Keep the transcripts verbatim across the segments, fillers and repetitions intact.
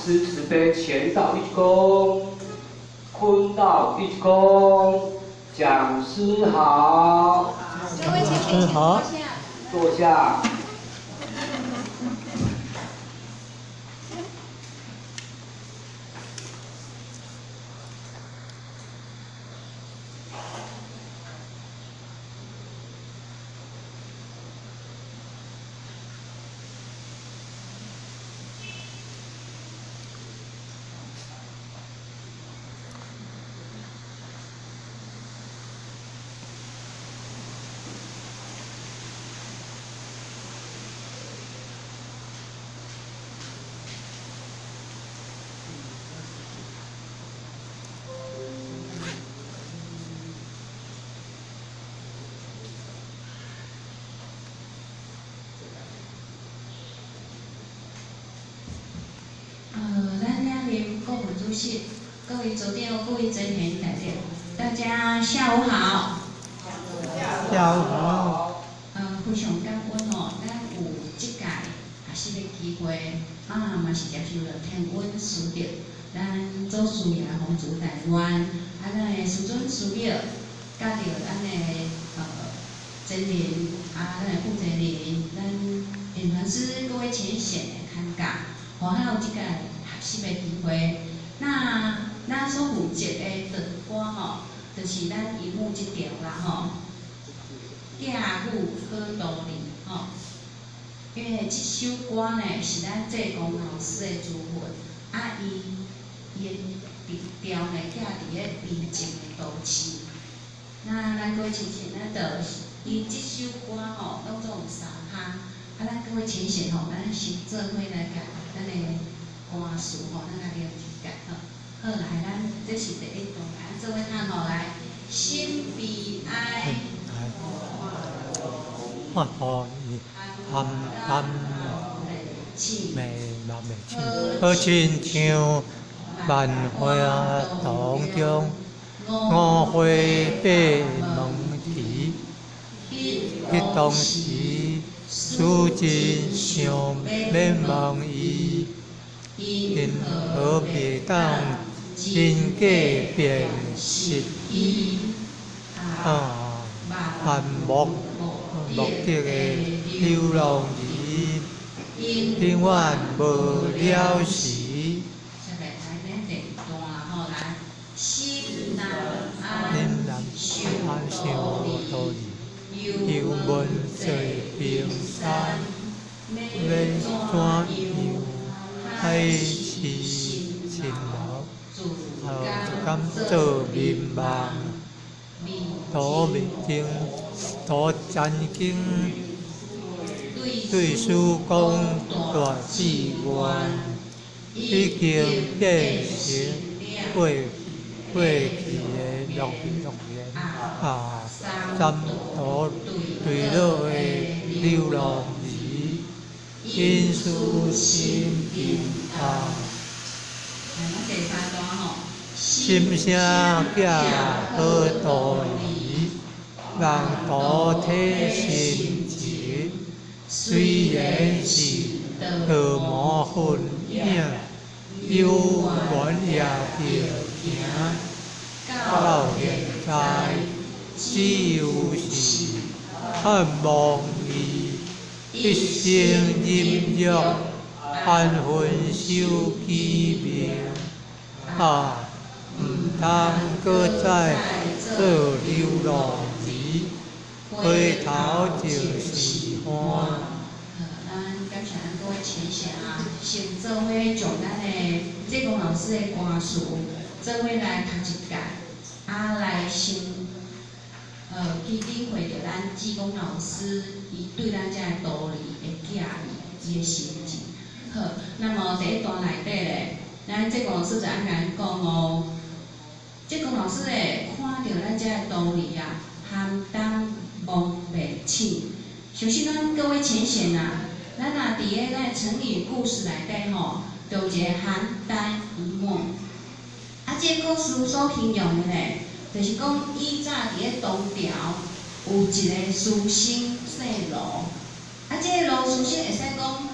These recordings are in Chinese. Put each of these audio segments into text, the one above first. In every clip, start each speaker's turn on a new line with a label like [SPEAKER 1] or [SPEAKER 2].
[SPEAKER 1] 师慈悲，前到一躬，坤到一躬，讲师好。
[SPEAKER 2] 各位请请坐下。
[SPEAKER 1] 坐下。
[SPEAKER 3] 主席，各位组长、各位真贤大家，大家下午好。
[SPEAKER 4] 下午好。
[SPEAKER 3] 呃，非常感恩哦，咱有这届学习的机会，啊，嘛是接受了天恩师长，咱祖师爷皇族台湾，啊，咱的师尊师表，甲着咱的呃真人，啊，咱的负责人，咱演团师各位前贤的参加，和还有这届学习的机会。那咱所负责的长歌吼，就是咱荧幕这条啦吼，架舞好道理吼。因为这首歌呢是咱济公老师的作品，啊伊伊的调呢架伫咧平静的都市。那咱各位亲戚，咱就以这首歌吼当作有三项，啊咱各位亲戚吼，咱先做伙来甲咱的歌词吼，咱来了解吼。好来，咱这是第一段，来做伙唱吼来，心悲哀。
[SPEAKER 4] 发可以含含眉毛眉清，好亲像万花丛中五花八门啼。迄当时此真想免问伊，因何袂当真假辨识伊？啊，万目。目的的流浪儿，永远无了时。心难安想道理，犹问做冰山，要怎样海市蜃楼？后敢做面盲？土面经，土真经，对师讲大志愿，已经变成过过去的六六年啊，三途对落的流浪儿，因思心平安。心声寄好道理，人道体心情。虽然是道魔混影，有缘也着行。到现在，只有是盼望伊一生饮肉，安分守己命啊！毋通搁再做流浪儿，回头就是岸。
[SPEAKER 3] 咱感谢咱各位前贤啊，先做伙从咱的济公老师的歌词，做伙来读一届，啊来先呃去领会着咱济公老师伊对咱遮的道理的教义，伊的心情。好，那么第一段内底咧，咱济公老师就安尼讲哦。济公老师诶，看到咱遮个道理啊，含当忘袂起。首先，咱各位浅显啊，咱若伫咧咱成语故事内底吼，就有一个邯郸一梦。啊，这个故事所形容的咧，就是讲以早伫咧唐朝有一个书生姓罗，啊，这个罗书生会使讲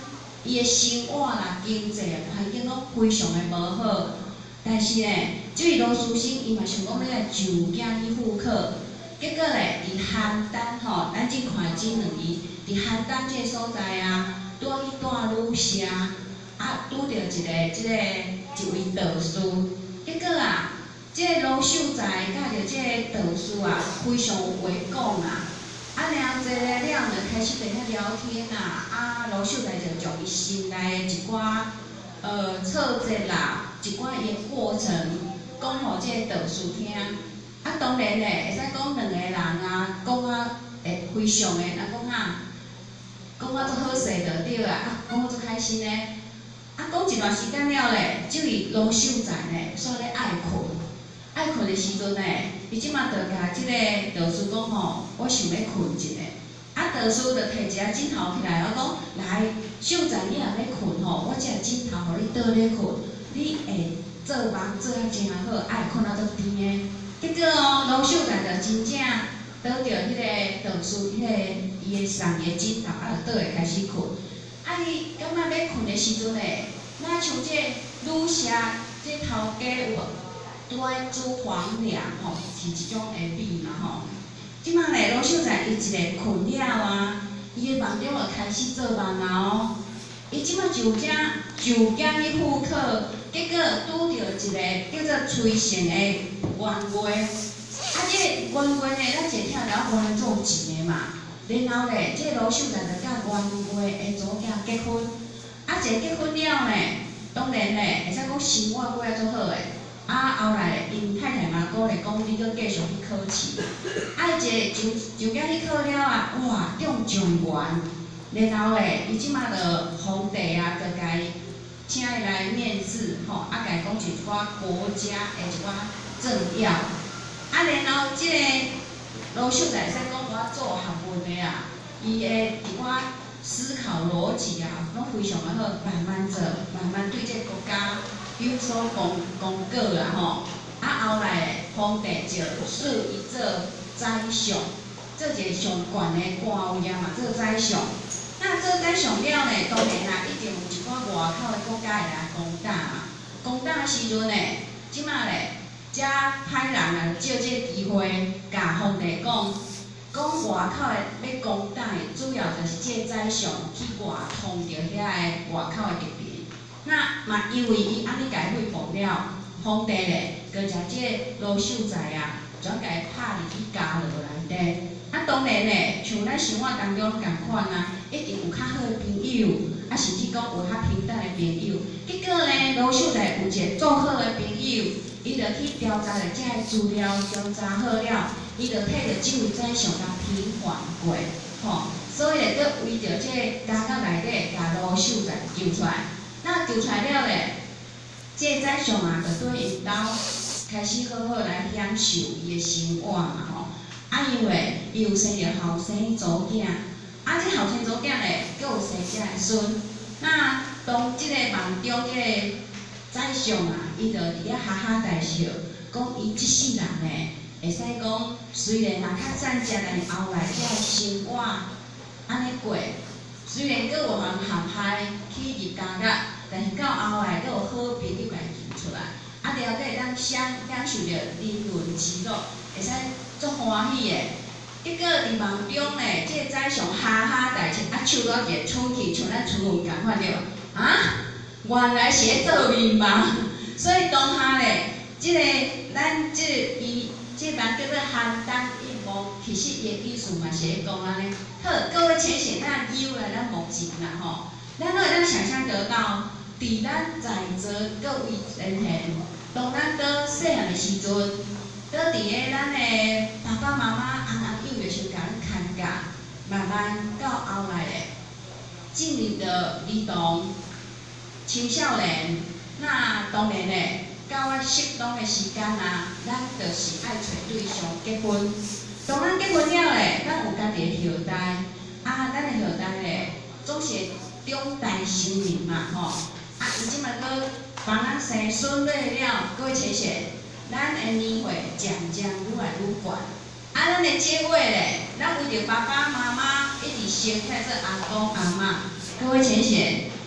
[SPEAKER 3] 伊的生活啦、经济环境拢非常的无好。但是呢，这位罗书生伊嘛想讲要来就囝去赴课，结果咧，伫邯郸吼，咱即看即两字，伫邯郸这个所在啊，拄去住旅社，啊，拄着一个即、這个一位道士，结果啊，即、這个罗秀才甲着即个道士啊，非常有话讲啊。啊，然后坐了了就开始在遐聊天啊，啊，罗秀才就将伊心内一寡呃挫折啦，一寡伊的过程讲互即个道士听。啊，当然咧，会使讲两个人啊，讲啊会非常的，啊讲啊，讲啊足好势就对啊，啊讲啊足开心咧。啊，讲一段时间了咧，即位罗秀才咧，煞咧爱困。爱困的时阵呢，伊即马就甲即个道士讲吼，我想要困一下。啊，道士就摕一个枕头起来，我讲来，秀才你若要困吼，我这个枕头互你倒咧困，你会做梦做啊真好，爱困啊足甜的。结果哦，罗秀才就真正倒着迄个道士迄个伊个送伊个枕头，啊，就倒会开始困。啊，伊感觉要困的时阵呢，咱像这女社这头家有无？拄爱煮黄粱吼，是一种下米嘛吼。即摆咧，罗秀才伊一个困了啊，伊个梦中就开始做梦啊哦。伊即摆就遮就囝去赴课，结果拄着一个叫做崔姓的员外。啊，即个员外呢，咱一听了原做钱的嘛。然后咧，即个罗秀才就甲员外的祖囝结婚。啊，一个结婚了呢，当然咧，会使讲生活过啊足好诶。啊，后来因太太嘛鼓励讲，你搁继续去考试。啊，一个就就囝去考了啊，哇，中状元。然后咧，伊即马就皇帝啊，就甲伊请伊来面试，吼，啊，甲伊讲一寡国家的一寡政要。啊，然后即个罗秀才会使讲我做学问的啊，伊的一寡思考逻辑啊，拢非常的好，慢慢做，慢慢对这个国家有所功功过啦吼。啊，后来皇帝就赐伊做宰相，做一个上悬的官位啊嘛，做宰相。那做宰相了呢，当然啦，一定有一寡外口的国家会来攻打嘛。攻打的时阵呢，即马咧，遮歹人啊，借这个机会，甲皇帝讲。讲外口的要攻打的，主要就是这个宰相去外通着遐个外口的敌人。那嘛因为伊安尼甲伊汇报了，皇帝咧，佮将这个罗秀才啊，转甲伊拍入去家牢内底。啊，当然咧，像咱生活当中共款啊，一定有较好的朋友，啊，甚至讲有较平淡的朋友。结果咧，罗秀才有一个足好的朋友，伊就去调查了这个资料，调查好了。伊就摕着即位宰相甲平反过，吼，所以咧，佮为着即个家到内底，甲罗秀才救出来。那救出来了咧，即个宰相啊，就对因兜开始好好来享受伊的生活嘛，吼。啊，因为伊有生着后生祖囝，啊，即后生祖囝咧，佮有生遮个孙。那当即个梦中即个宰相啊，伊就伫遐哈哈大笑，讲伊即世人咧。会使讲，虽然若较赞食，但是后来遮个生活安尼过，虽然佫有人陷害去入监狱，但是到后来佫有好朋友来救出来，啊，了底咱享享受着人伦之乐，会使足欢喜的。结果伫梦中咧，即、这个宰相哈哈大笑，啊，手到一个出去，像咱春运共款着，啊，原来是咧做面嘛，所以当下咧，即、这个咱即、这个伊。这版叫做邯郸一梦，其实伊的意思嘛是咧讲安尼。好，各位浅显，咱由来咱目前啦吼，咱都会当想象得到，伫咱在座各位人员，当咱搁细汉的时阵，搁伫咧咱的爸爸妈妈安安幼的时甲咱看教，慢慢到后来咧，进入着儿童、青少年，那当然咧。到啊适当的时间啊，咱就是爱找对象结婚。当咱结婚了咧，咱有家己的后代，啊，咱的后代咧总是中代成人嘛吼。啊，伊即摆搁帮咱生孙辈了，各位谢谢，咱的年岁渐渐愈来愈悬。啊，咱的结尾咧，咱为着爸爸妈妈一直生态做阿公阿嬷，各位谢谢。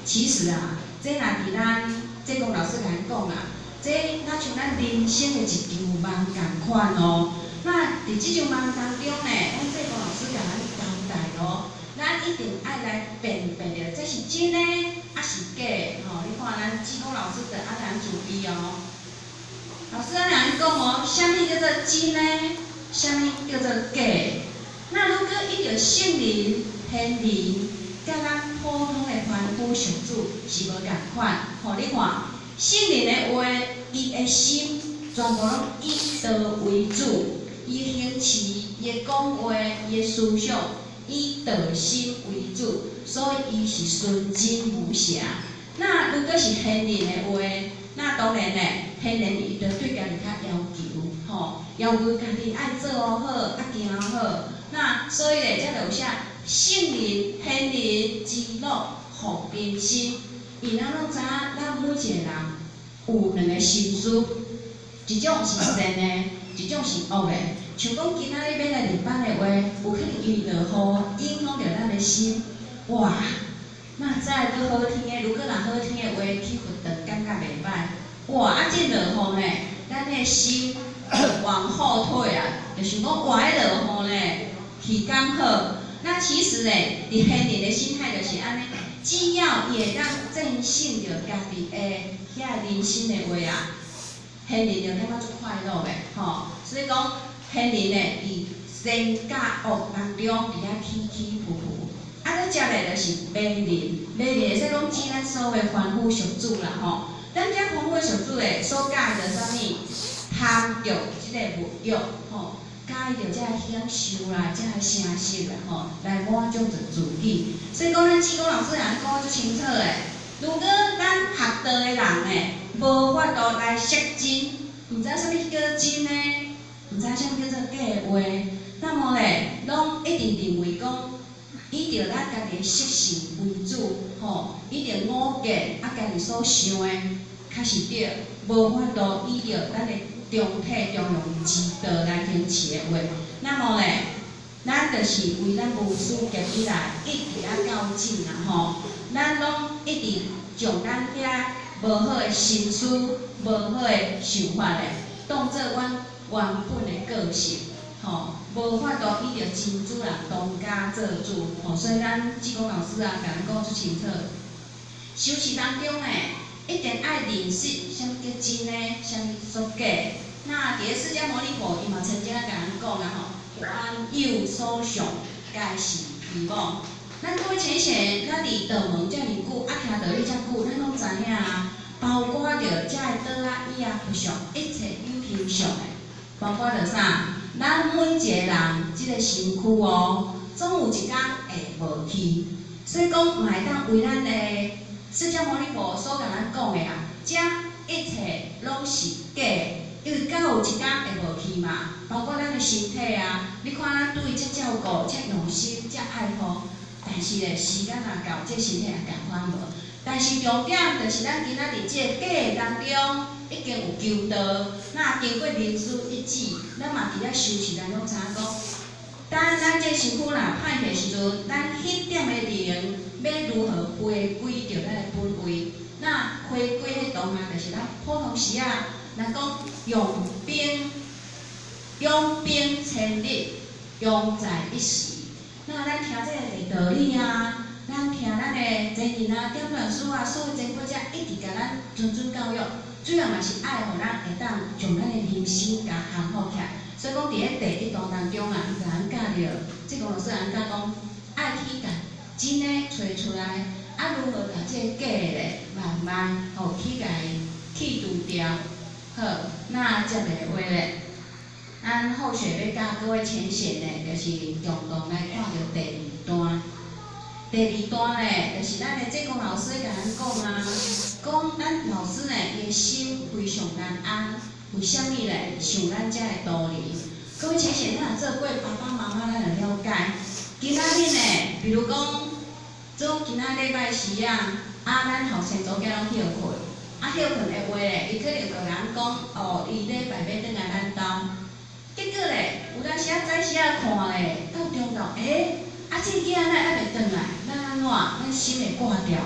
[SPEAKER 3] 其实啊，这若伫咱这讲老师甲咱讲啦，这若像咱人生的一场梦共款哦。那伫即场梦当中呢，阮这讲老师甲咱交代咯，咱一定爱来辨别着这是真的还是假的吼。你看咱志工老师就爱咱注意哦。老师爱咱讲哦，啥物叫做真的，啥物叫做假的？那如果伊着圣灵、天灵，甲咱普通的凡夫俗子是无共款。吼，你看圣灵的话，伊的心全部拢以道为主。伊行持、伊讲话、伊思想，以道心为主，所以伊是纯真无瑕。那如果是天然的话，那当然咧，天然伊就对家己较要求，吼，要求家己爱做好，爱行好。那所以咧，才有写圣灵、天然之乐互并心。伊咱拢知影，咱每一个人有两个心思，一种是善的。一种是恶的，像讲今仔日要来入班的话，有可能因为落雨影响着咱的心。哇，那再搁好天的，如果若好天的话，去活动感觉袂歹。哇，啊这落雨呢，咱的心往后退啊，就想讲哇，迄落雨呢，体感好。那其实呢，伫天然的心态就是安尼，只要伊会当正信着家己的遐人生的话啊。天然就感觉足快乐的，吼，所以讲天然的伫善甲恶当中伫遐起起伏伏，啊，再接来就是美人，美人会使讲指咱所有的凡夫俗子啦，吼，咱遮凡夫俗子的所介着啥物，贪着即个物欲，吼，介着遮享受啦，遮声色啦，吼，来满足着自己。所以讲咱志工老师人讲足清楚的。如果咱学道的人呢，无法度来识真，毋知啥物叫做真呢？毋知啥物叫做假的话，那么咧，拢一定认为讲，以着咱家己的色性为主，吼，以着五戒啊家己所想的，较是对，无法度以着咱的中体中庸之道来行持的话，那么咧。咱就是为咱无私夹以来，一直啊较紧啦吼。咱拢一直将咱遐无好的心思、无好的想法咧，当做阮原本的个性，吼，无法度以着真主人当家做主，吼。所以咱志工老师啊，甲咱讲出清楚，修持当中呢，一定爱认识啥物叫真呢，啥物所假。那伫咧释迦牟尼佛，伊嘛曾经啊甲咱讲啊吼。凡有所想，皆是虚妄。咱各位浅显，咱伫道门遮尔久，啊听道理遮久，咱拢知影啊。包括着遮个桌啊、椅啊、佛像，一切有形象的。包括着啥？咱每一个人即个身躯哦，总有一天会无去。所以讲，嘛会当为咱的释迦牟尼佛所甲咱讲的啊，遮一切拢是假的。因为敢有一天会无去嘛，包括咱的身体啊，你看咱对伊遮照顾、遮用心、遮爱护，但是咧时间若到，这身体也共款无。但是重点就是咱今仔日这个假当中已经有求道，那经过人事一指，咱嘛伫咧修持当中知影讲，当咱这身躯若歹去时阵，咱迄点的灵要如何回归着咱的本位？那回归迄当下就是咱普通时啊。咱讲用兵，用兵千日，用在一时。那咱听这个道理啊，咱听咱的前人啊、点传师啊，所有前辈者一直甲咱谆谆教育，主要嘛是爱互咱会当将咱的人生甲行好起来。所以讲，伫咧第一段当中啊，伊甲咱教着，即个老师咱教讲，爱去甲真诶找出来，啊如何甲这个假诶慢慢吼去甲去除掉。好，那接下来话咧，咱后续要教各位浅显咧，就是共同来看着第二段。第二段咧，就是咱的这个老师甲咱讲啊，讲咱老师咧，伊的心非常难安，为虾米咧？想咱遮的道理。各位浅显，咱若做过爸爸妈妈，咱就了解。今仔日咧，比如讲，做今仔礼拜时啊，啊，咱后生组囝拢休困。啊，休困的话咧，伊可能就人讲，哦，伊礼拜要转来咱兜。结果咧，有当时啊早时啊看咧，到中昼，诶、欸，啊这囝仔还袂转来，咱安怎？咱心会挂掉啊。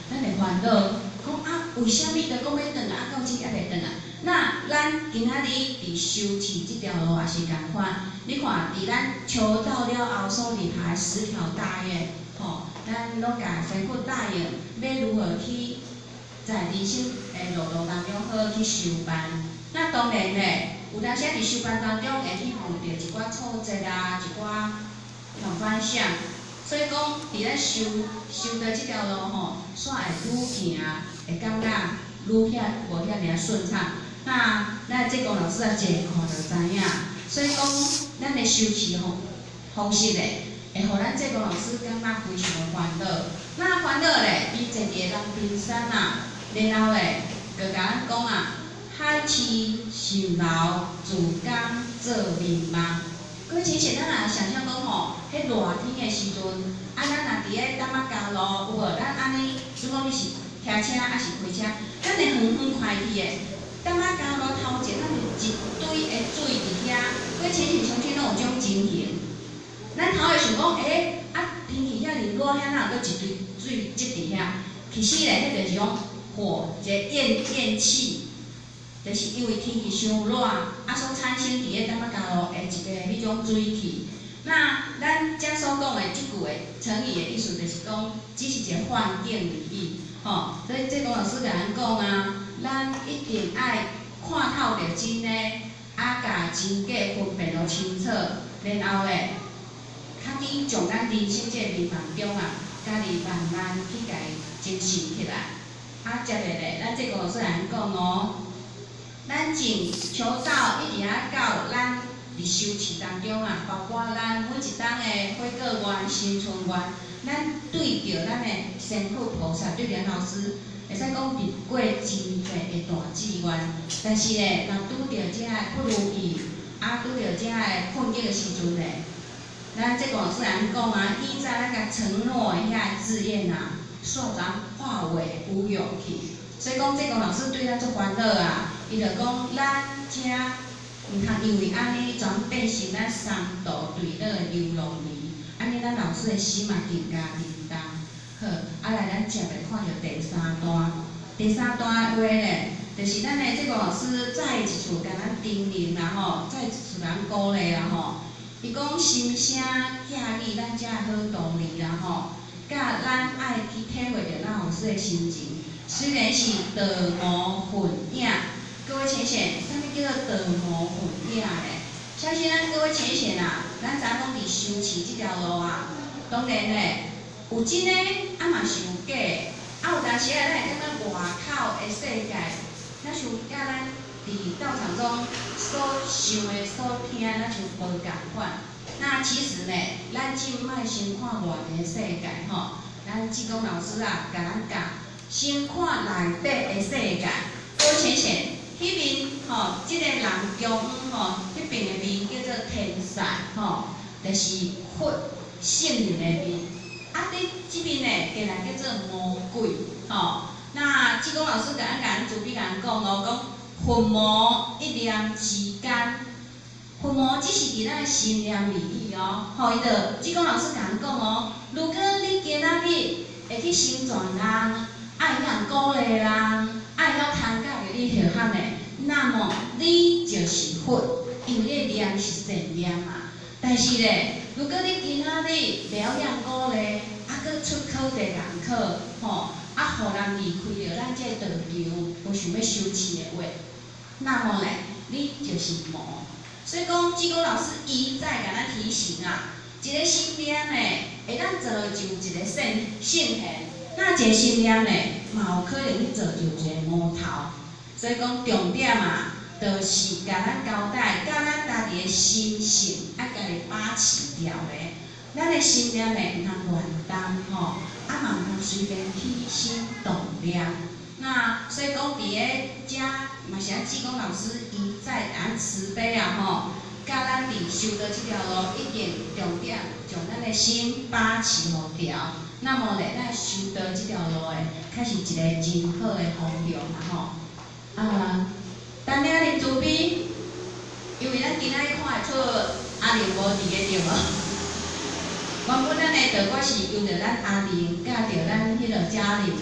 [SPEAKER 3] 咱会烦恼，讲啊，为虾米着讲要转啊，到即还袂转啊？那咱今仔日伫修持即条路也是共款。你看，伫咱求道了后所立下十条大愿，吼，咱拢甲吩咐答应，要如何去在人生诶路途当中好好去修办。那当然咧，有当时伫修办当中会去碰到一寡挫折啊，一寡反反响。所以讲，伫咱修修道即条路吼，煞会愈行会感觉愈遐无遐尔顺畅。那咱这讲老师啊，一看就知影。所以讲，咱的修持吼方式咧，会互咱这讲老师感觉非常的烦恼。那烦恼咧，伊坐伫个人冰山啊，然后咧，就甲咱讲啊，海市蜃楼，自甘做眠梦。各位亲戚，咱若想象讲吼，迄热天的时阵，啊，咱若伫咧担仔加路，有无？咱安尼，如果你是骑车还是开车，咱会远远开去的。担仔加路头前，咱就一堆的水伫遐，各位亲戚相信拢有种情形。咱头会想讲，诶、欸，啊，天气遐尼热，遐哪有搁一堆水积伫遐？其实咧，迄就是讲火，一个焰焰气。就是因为天气伤热，啊所产生伫个担仔加路的一个迄种水汽。那咱遮所讲的即句的成语的意思，就是讲只是一个幻境而已，吼。所以这个老师甲咱讲啊，咱一定爱看透着真诶，啊，甲真假分辨得清楚，然后咧，较紧从咱人生这个迷茫中啊，家己慢慢去家精神起来。啊，接下来咱这个老师甲咱讲哦。咱从求道一直啊到咱伫修持当中啊，包括咱每一档的悔过愿、新春愿，咱对着咱的先父菩萨，对着老师，会使讲入过真济的大志愿。但是咧，若拄着遮个不如意，啊拄着遮个困境的时阵咧，咱这个老师咱讲啊，依照咱甲承诺的遐志愿啊，煞然化为乌有去。所以讲，这个老师对咱足烦恼啊。伊就讲，咱遮毋通因为安尼全变成咱三途对落的流浪儿，安尼咱老师的心嘛更加沉重。好，啊来咱接来看着第三段。第三段的话咧，就是咱的这个老师再一次甲咱叮咛啦吼，再一次甲咱鼓励啦吼。伊讲心声建立咱遮好道理啦吼，甲咱爱去体会着咱老师的心情，虽然是道无混影。各位浅显，啥物叫做道无混影咧？相信咱各位浅显啊，咱知影讲伫修持即条路啊，当然咧有真诶，啊嘛是有假诶。啊有当时啊，咱会感觉外口诶世界，咱像甲咱伫道场中所想诶、所听，咱像无共款。那其实咧，咱即摆先看外面诶世界吼，咱志工老师啊，甲咱讲，先看内底诶世界。各位浅显。迄边吼，即、这个人中央吼，迄边的面叫做天煞吼，就是佛圣人的面。啊，伫即边呢，竟然叫做魔鬼吼。那志工老师甲咱甲咱主笔甲咱讲哦，讲佛魔一念之间，佛魔只是伫咱的心念而已哦。吼，伊着志工老师甲咱讲哦，如果你今仔日会去成全人，爱向鼓励人。爱晓参加着你血汗的，那么你就是佛，因为你的念是善念嘛。但是咧，如果你今仔日了念鼓励，啊，搁出口地人考，吼，啊，互人离开着咱这个道场，有想要修持的话，那么咧，你就是魔。所以讲，志工老师一再甲咱提醒啊，一个心念咧，会当造就一个圣圣贤。那一个心念咧，嘛有可能去造就一个魔头。所以讲重点啊，就是甲咱交代，甲咱家己的心性，爱家己把持牢咧。咱的心念咧，毋通乱动吼，啊嘛毋通随便起心动念。那所以讲，伫个遮嘛是咱志工老师一再咱慈悲啊吼，甲咱伫修道即条路，一定重点将咱的心把持好牢。那么咧，咱修道即条路诶，开始一个真好诶方向啦吼。啊，等下恁主笔，因为咱今仔日看会出阿玲无伫个对无？原本咱诶道馆是由着咱阿玲甲着咱迄个嘉玲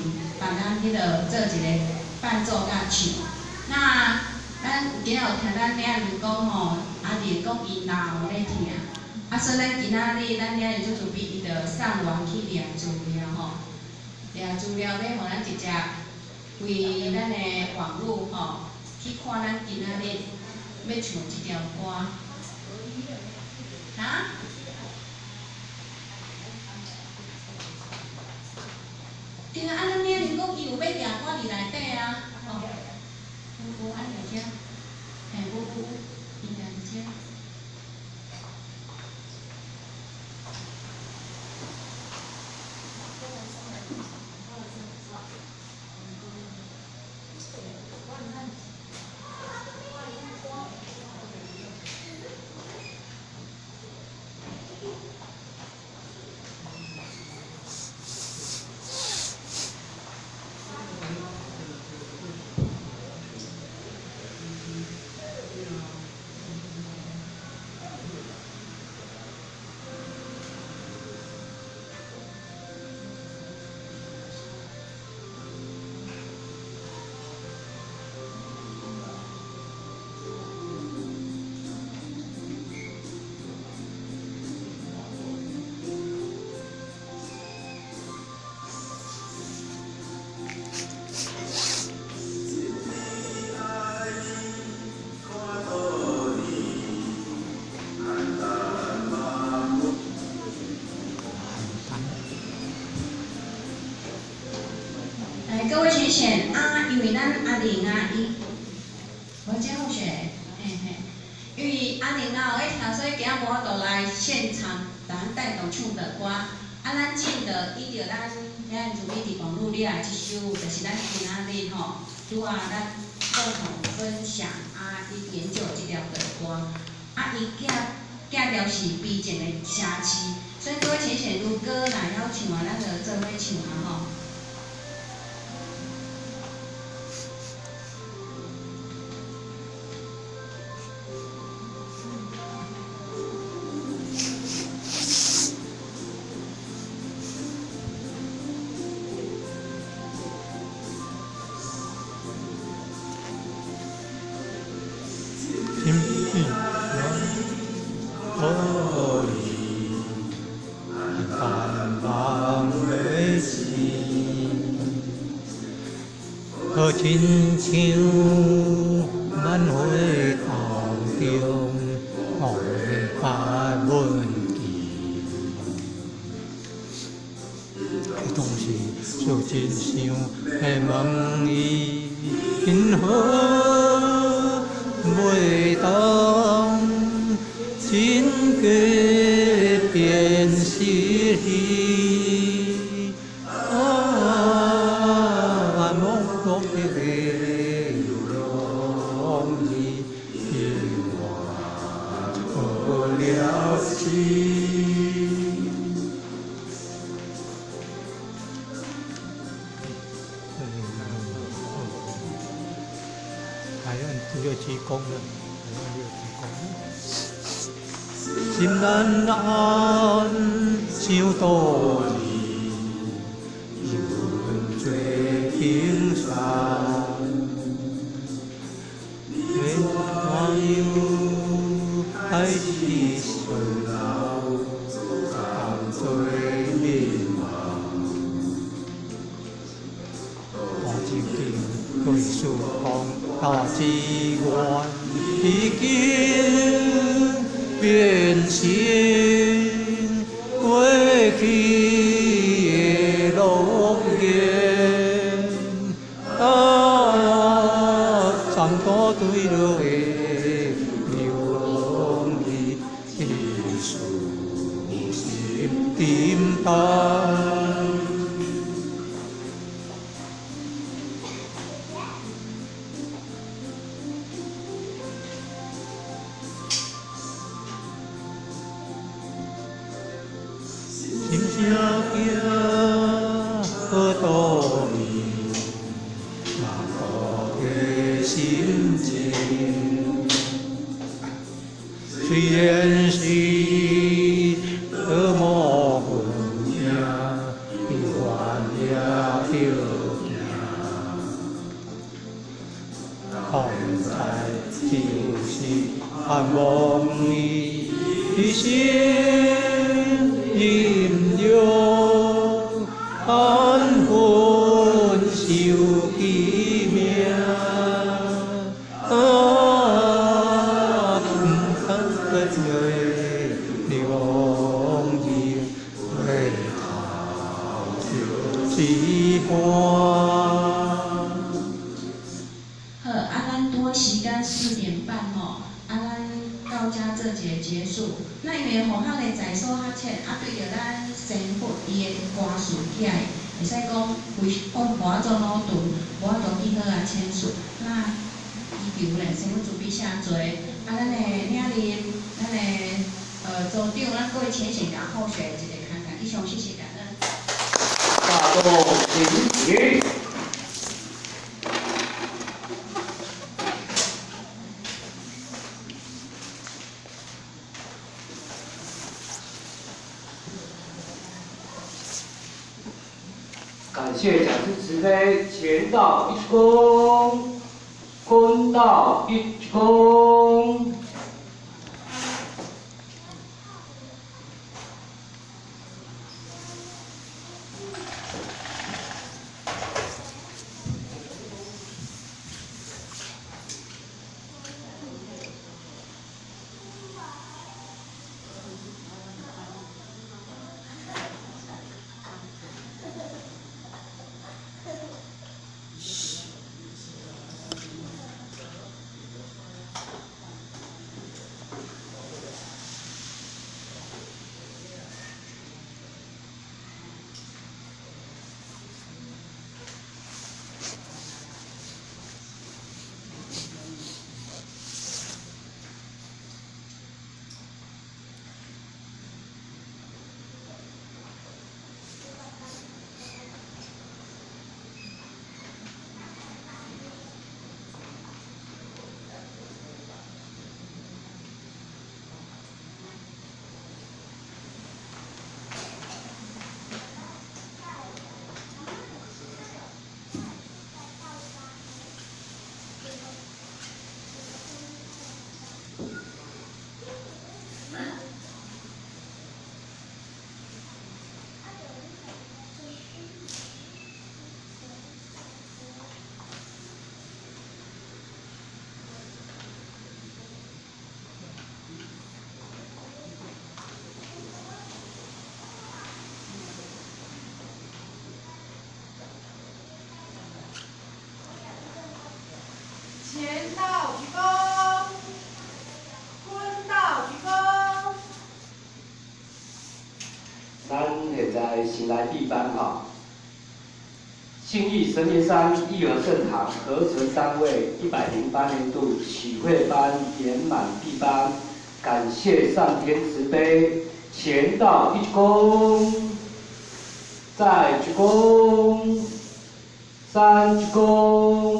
[SPEAKER 3] 把咱迄个做一个伴奏甲唱。那咱今日有听咱领人讲吼，阿弟讲伊脑咧疼，啊，所以咱今仔日咱领人就准备伊着送网去掠资料吼，掠资料要互咱直接为咱的网络吼去看咱今仔日要唱即条歌，啊？今仔啊，咱领人讲伊有要掠歌伫内底啊，吼、哦，有无安尼遮？嘿，有有有，伊在遮。各位请选啊，因为咱阿玲啊，伊，我真好选，嘿嘿，因为阿玲啊有咧听，所以今仔无法度来现场，咱带动唱的歌。啊，咱进的依着咱遐准备伫网络里来一首，就是咱今仔日吼，拄啊咱共同分享啊，伊研究即条的歌，啊，伊寄寄条是逼真的声词，所以各位请选，如歌来要唱啊，咱就做伙唱啊吼。
[SPEAKER 4] 好亲像万花丛中红发问记，迄当时就真想会问伊，因何袂当真假变是伊？啊，梦中的容易永错了心。台湾六七公了，台湾六七公了。心难安，想道理，云最平山。为我有爱是衰老，当作迷茫。我究竟对思讲大志愿，已经变成过去的诺言。啊，长大对落的流浪的艺术心沉淡。心声行好道理，那苦的心情，虽然是耳目混影，永远也着行。 盼望你的心引诱，安魂守其命。啊，看个最良人为他之欢。
[SPEAKER 3] 好，啊，咱多时间四点半吼，啊，咱到家这节结束。那因为学校的在所较浅，啊，对着咱生活伊的歌词起来，会使讲规讲无法做脑顿，无法度记好啊签数。那依旧咧，生活准备啥做？啊，咱的领导，咱的呃组长，咱各位前线甲后续一个看看，以上谢谢感恩。
[SPEAKER 1] 大众请起。感谢讲师慈悲，前道一鞠躬，坤道一鞠躬。
[SPEAKER 2] 前道鞠躬，坤道鞠躬。
[SPEAKER 1] 咱现在先来闭班哈。信义神莲山义和圣堂合成单位一百零八年度启会班圆满闭班，感谢上天慈悲，前道一鞠躬，再鞠躬，三鞠躬。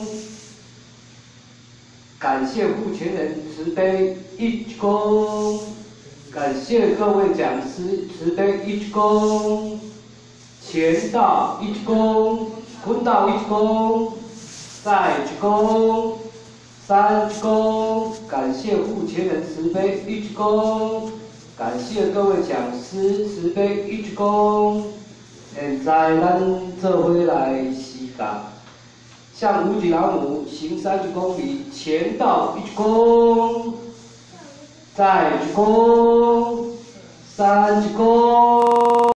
[SPEAKER 1] 感谢护权人慈悲一鞠躬，感谢各位讲师慈悲一鞠躬，前道一鞠躬，坤道一鞠躬，再鞠躬，三鞠躬。感谢护权人慈悲一鞠躬，感谢各位讲师慈悲一鞠躬。现在咱做伙来施教。向五级老母行三鞠躬礼，前道一鞠躬，再鞠躬，三鞠躬。